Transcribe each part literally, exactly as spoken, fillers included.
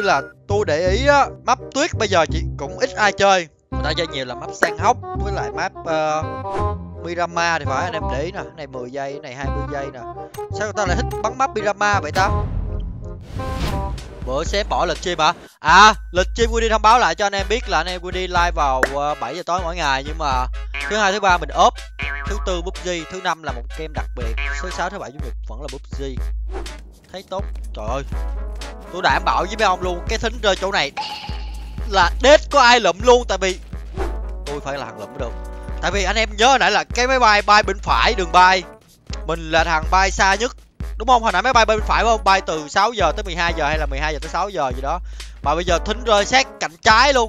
là tôi để ý á, map tuyết bây giờ chỉ cũng ít ai chơi. Người ta chơi nhiều là map san hốc với lại map uh, Miramar thì phải. Anh em để ý nè, cái này mười giây, cái này hai mươi giây nè. Sao người ta lại thích bắn map Miramar vậy ta? Bữa sếp bỏ lịch stream hả? À, lịch stream Windy thông báo lại cho anh em biết là anh em Windy live vào uh, bảy giờ tối mỗi ngày. Nhưng mà thứ hai, thứ ba mình ốp. Thứ tư pê u bê giê, thứ năm là một game đặc biệt. Thứ sáu, thứ bảy, chủ nhật vẫn là pê u bê giê. Thấy tốt. Trời ơi, tôi đảm bảo với mấy ông luôn, cái thính rơi chỗ này là đết có ai lụm luôn. Tại vì tôi phải là thằng lụm mới được. Tại vì anh em nhớ hồi nãy là cái máy bay bay bên phải đường bay, mình là thằng bay xa nhất, đúng không? Hồi nãy máy bay bên phải không? Bay từ sáu giờ tới mười hai giờ hay là mười hai giờ tới sáu giờ gì đó. Mà bây giờ thính rơi sát cạnh trái luôn.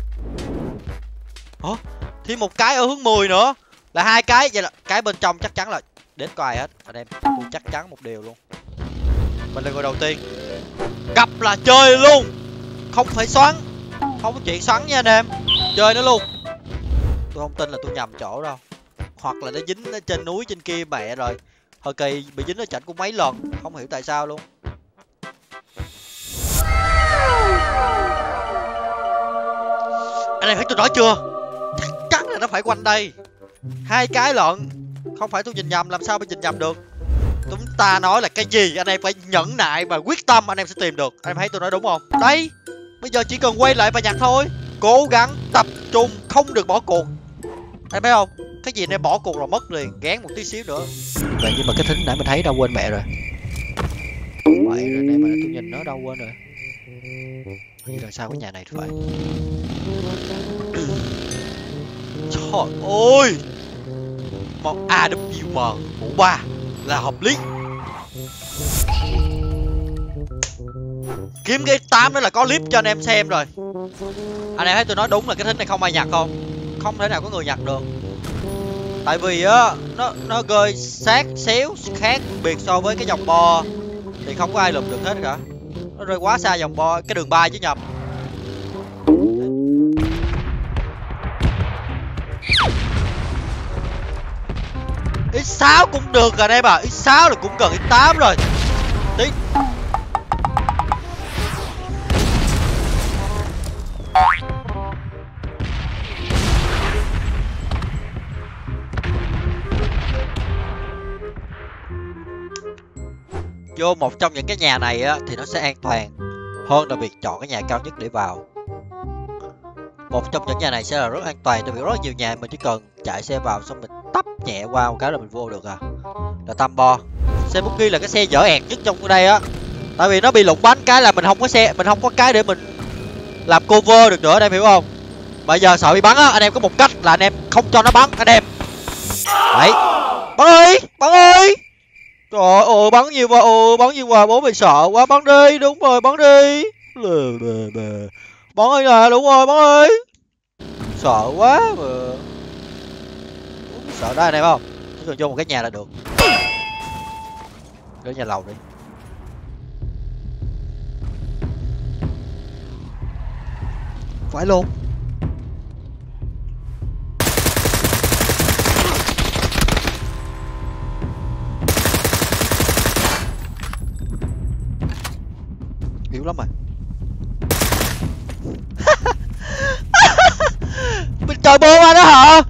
Hả? Thêm một cái ở hướng mười nữa. Là hai cái, vậy là cái bên trong chắc chắn là đến có ai hết. Anh em, tôi chắc chắn một điều luôn. Mình là người đầu tiên gặp là chơi luôn. Không phải xoắn. Không có chuyện xoắn nha anh em. Chơi nó luôn. Tôi không tin là tôi nhầm chỗ đâu. Hoặc là nó dính ở trên núi trên kia mẹ rồi. Hồi kỳ bị dính ở chảnh cũng mấy lần. Không hiểu tại sao luôn. Anh em thấy tôi nói chưa? Chắc chắn là nó phải quanh đây. Hai cái lận. Không phải tôi nhìn nhầm, làm sao mà nhìn nhầm được. Chúng ta nói là cái gì anh em phải nhẫn nại và quyết tâm anh em sẽ tìm được. Anh em thấy tôi nói đúng không? Đây, bây giờ chỉ cần quay lại và nhặt thôi. Cố gắng tập trung, không được bỏ cuộc. Anh thấy không? Cái gì anh em bỏ cuộc rồi mất liền. Gán một tí xíu nữa. Vậy nhưng mà cái thính nãy mình thấy đâu quên mẹ rồi. Vậy rồi này mà tôi nhìn nó đâu quên rồi. Như là sao cái nhà này phải. Trời ơi, một a vê em mũ ba là hợp lý. Kiếm cái tám đó là có clip cho anh em xem rồi. Anh em thấy tôi nói đúng là cái thính này không ai nhặt không? Không thể nào có người nhặt được. Tại vì á, nó nó rơi sát xéo khác biệt so với cái dòng bo thì không có ai lụm được hết cả. Nó rơi quá xa dòng bo, cái đường bay chứ nhầm. X sáu cũng được rồi đây bà, X sáu là cũng gần X tám rồi. Tí. Vô một trong những cái nhà này á thì nó sẽ an toàn hơn là việc chọn cái nhà cao nhất để vào. Một trong những nhà này sẽ là rất an toàn, tại vì rất nhiều nhà mình chỉ cần chạy xe vào xong mình tấp nhẹ qua một cái là mình vô được à. Là tam bo. Xe Buggy là cái xe dở ẹt nhất trong đây á. Tại vì nó bị lụng bánh cái là mình không có xe, mình không có cái để mình làm cover được nữa, anh em hiểu không? Bây giờ sợ bị bắn á, anh em có một cách là anh em không cho nó bắn anh em. Đấy. Bắn ơi, bắn ơi. Trời ơi, bắn nhiều quá, ồ, bắn nhiều quá, bố mày sợ quá, bắn đi, đúng rồi, bắn đi. Lờ, lờ, lờ. Bắn ơi nè, đúng rồi, bắn ơi. Sợ quá mà. Sợ đó anh em không? Chỉ cần vô một cái nhà là được. Đến nhà lầu đi. Phải luôn. Yếu lắm rồi. Mình trời bơ qua đó hả?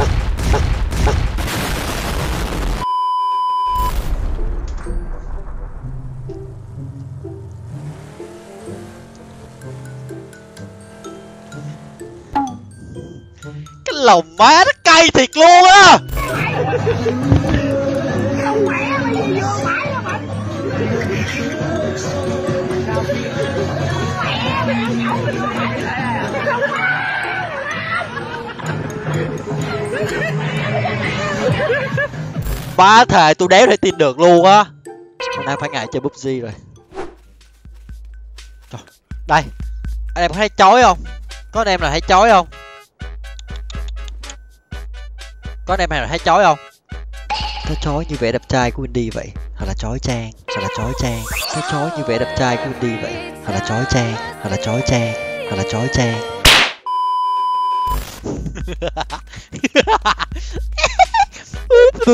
Cái lòng má nó cay thiệt luôn á. Ba thề tôi đéo thể tin được luôn á. Hôm nay phải ngày chơi pê u bê giê rồi. Trời, đây. Anh em có thấy chói không? Có anh em là thấy chói không? Có anh em nào thấy chói không? Nó chói như vẻ đẹp trai của Windy vậy. Hoặc là chói chang, hoặc là chói chang. Nó chói như vẻ đẹp trai của Windy vậy. Hoặc là chói chang, hoặc là chói chang, hoặc là chói chang.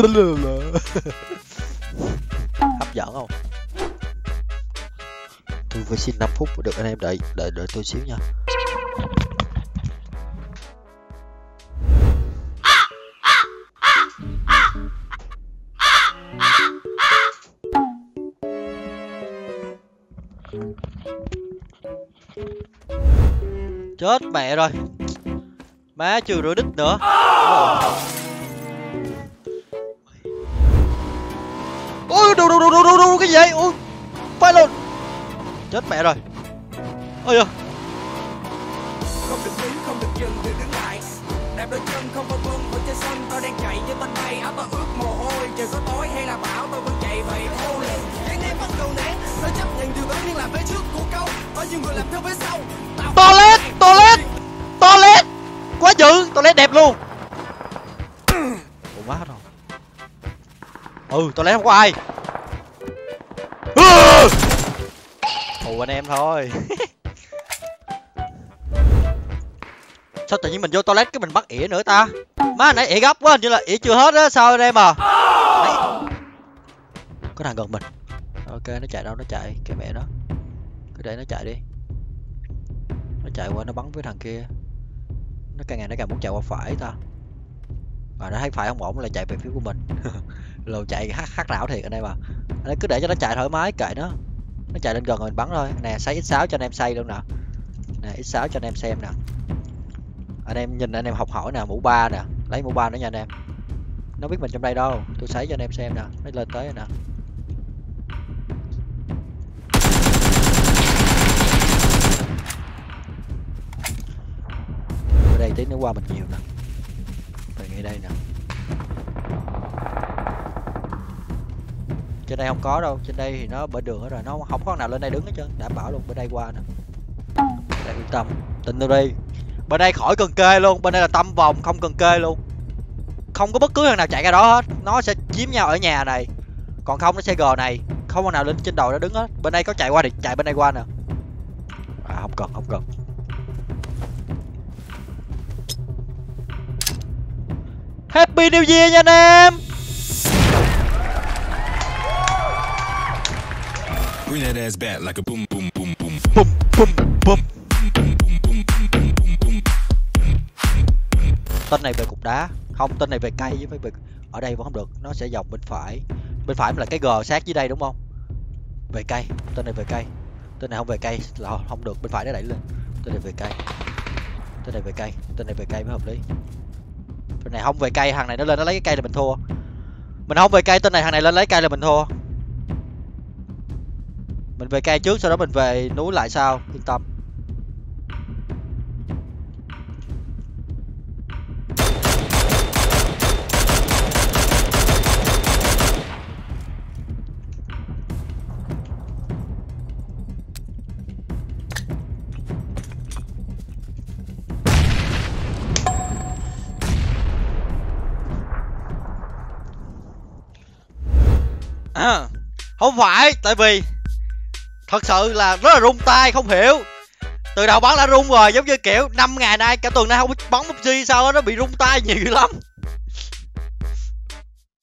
Hấp dẫn không? Tôi phải xin năm phút được anh em, đợi đợi đợi tôi xíu nha. Chết mẹ rồi. Má chưa rửa đít nữa. Ôi đồ đồ đồ đồ đồ đồ cái gì vậy? Ôi phải luôn. Chết mẹ rồi. Ôi giời. Không được đứng, không được dừng, được đứng lại. Đạp đôi chân không có vươn vào trên sân, tôi đang chạy như tên bay, áo tôi ướt mồ hôi, trời có tối hay là bão tôi vẫn chạy vậy thôi. Những em bắt đầu nén, tôi chấp nhận điều đó nhưng làm phía trước của câu, bao nhiêu người làm theo phía sau. Toilet, toilet, toilet, quá dữ, toilet đẹp luôn. Ủa má rồi. Ừ, toilet không có ai. Ủa anh em thôi. Sao tự nhiên mình vô toilet cái mình bắt ỉa nữa ta? Má nãy ỉa gấp quá, hình như là ỉa chưa hết á, sao anh em à? Đấy. Có thằng gần mình. Ok, nó chạy đâu, nó chạy, cái mẹ nó. Cứ để nó chạy đi. Nó chạy qua nó bắn với thằng kia. Nó càng ngày nó càng muốn chạy qua phải ta. Mà nó thấy phải không ổn là chạy về phía của mình. Lồ chạy hắc hắc não thiệt anh em à. Anh em cứ để cho nó chạy thoải mái, kệ nó. Nó chạy lên gần rồi mình bắn thôi. Nè, xoay ích sáu cho anh em xây luôn nè. Nè, ích sáu cho anh em xem nè. Anh em nhìn anh em học hỏi nè, mũ ba nè, lấy mũ ba nữa nha anh em. Nó biết mình trong đây đâu, tôi sấy cho anh em xem nè, nó lên tới rồi nè. Ở đây tí nữa qua mình nhiều nè. Về ngay đây nè. Trên đây không có đâu, trên đây thì nó bên đường hết rồi, nó không có nào lên đây đứng hết trơn, đảm bảo luôn. Bên đây qua nè. Đây yên tâm, tin tôi đi. Bên đây khỏi cần kê luôn, bên đây là tâm vòng không cần kê luôn. Không có bất cứ thằng nào chạy ra đó hết, nó sẽ chiếm nhau ở nhà này. Còn không nó sẽ gờ này, không thằng nào lên trên đầu nó đứng hết. Bên đây có chạy qua thì chạy bên đây qua nè. À không cần, không cần. Happy New Year nha anh em. Bring that ass back like a boom boom boom boom Bum bum bum. Tên này về cục đá, không tên này về cây chứ phải về. Ở đây vẫn không được, nó sẽ dòng bên phải. Bên phải là cái G sát dưới đây đúng không? Về cây, tên này về cây. Tên này không về cây là không được, bên phải nó đẩy lên. Tên này về cây. Tên này về cây, tên này về cây mới hợp lý. Tên này không về cây, thằng này nó lên nó lấy cái cây là mình thua. Mình không về cây, tên này thằng này lên lấy cây là mình thua. Mình về cây trước, sau đó mình về núi lại sau, yên tâm. À, không phải, tại vì thật sự là rất là rung tay, không hiểu. Từ đầu bắn đã rung rồi, giống như kiểu năm ngày nay cả tuần nay không bắn pê u bê giê sao đó, nó bị rung tay nhiều lắm.